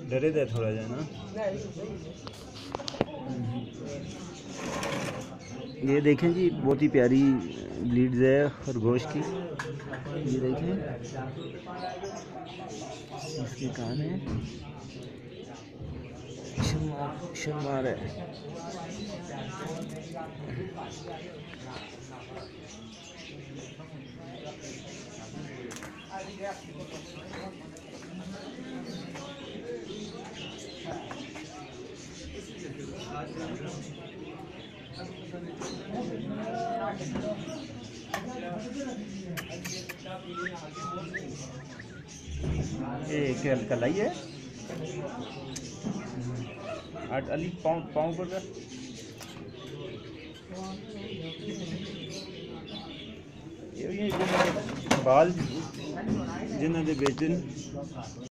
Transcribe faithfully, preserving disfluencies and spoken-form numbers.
डरे थे थोड़ा जा ना। ये देखें जी, बहुत ही प्यारी ब्लीड्स है खरगोश की। ये देखें इसके कान है, शलमार शलमार है। ये क्या कलाई है? आठ अली पाँव पाँव पर ये ये बाल जिन्होंने बेचन